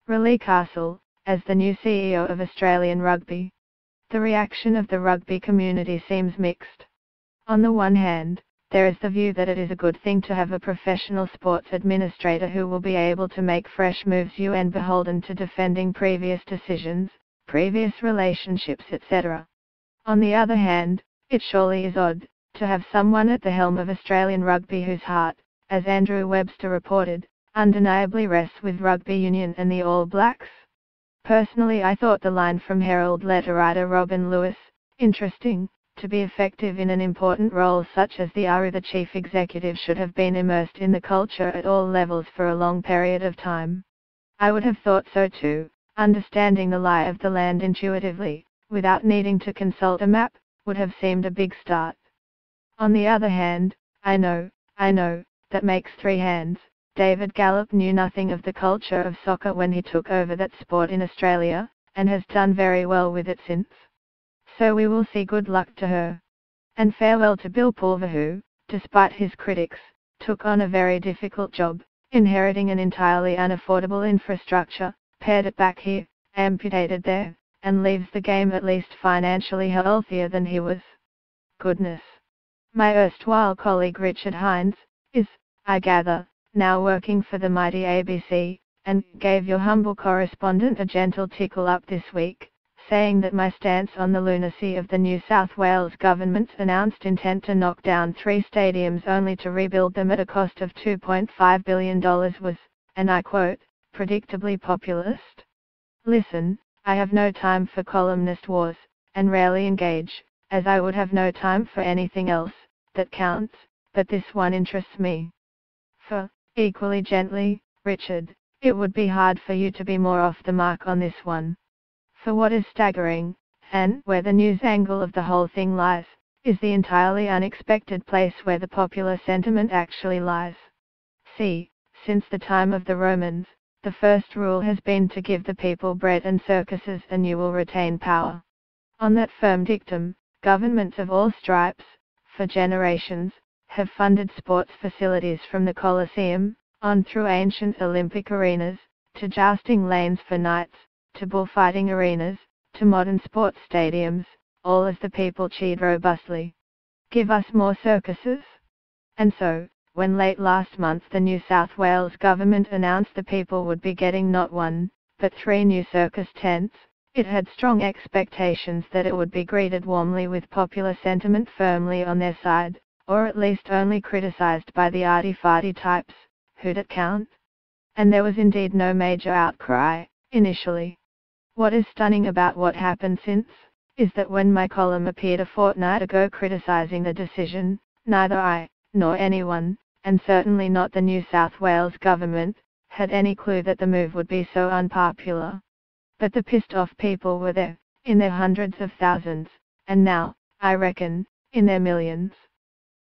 Raelene Castle, as the new CEO of Australian Rugby. The reaction of the rugby community seems mixed. On the one hand, there is the view that it is a good thing to have a professional sports administrator who will be able to make fresh moves and beholden to defending previous decisions, previous relationships, etc. On the other hand, it surely is odd to have someone at the helm of Australian rugby whose heart, as Andrew Webster reported, undeniably rests with rugby union and the All Blacks. Personally, I thought the line from Herald letter writer Robin Lewis interesting. To be effective in an important role such as the ARU, the chief executive should have been immersed in the culture at all levels for a long period of time. I would have thought so too. Understanding the lie of the land intuitively, without needing to consult a map, would have seemed a big start. On the other hand, I know, that makes three hands. David Gallop knew nothing of the culture of soccer when he took over that sport in Australia, and has done very well with it since. So we will see. Good luck to her. And farewell to Bill Pulver who, despite his critics, took on a very difficult job, inheriting an entirely unaffordable infrastructure, pared it back here, amputated there, and leaves the game at least financially healthier than he was. Goodness. My erstwhile colleague Richard Hines, is, I gather, now working for the mighty ABC, and gave your humble correspondent a gentle tickle up this week, saying that my stance on the lunacy of the New South Wales government's announced intent to knock down 3 stadiums only to rebuild them at a cost of $2.5 billion was, and I quote, predictably populist. Listen, I have no time for columnist wars, and rarely engage, as I would have no time for anything else that counts, but this one interests me. For, equally gently, Richard, it would be hard for you to be more off the mark on this one. For what is staggering, and where the news angle of the whole thing lies, is the entirely unexpected place where the popular sentiment actually lies. See, since the time of the Romans, the first rule has been to give the people bread and circuses and you will retain power. On that firm dictum, governments of all stripes, for generations, have funded sports facilities from the Colosseum, on through ancient Olympic arenas, to jousting lanes for knights, to bullfighting arenas, to modern sports stadiums, all as the people cheered robustly. Give us more circuses? And so, when late last month the New South Wales government announced the people would be getting not 1, but 3 new circus tents, it had strong expectations that it would be greeted warmly with popular sentiment firmly on their side, or at least only criticised by the arty-farty types, who'd it count? And there was indeed no major outcry, initially. What is stunning about what happened since, is that when my column appeared a fortnight ago criticising the decision, neither I, nor anyone, and certainly not the New South Wales government, had any clue that the move would be so unpopular. But the pissed off people were there, in their hundreds of thousands, and now, I reckon, in their millions.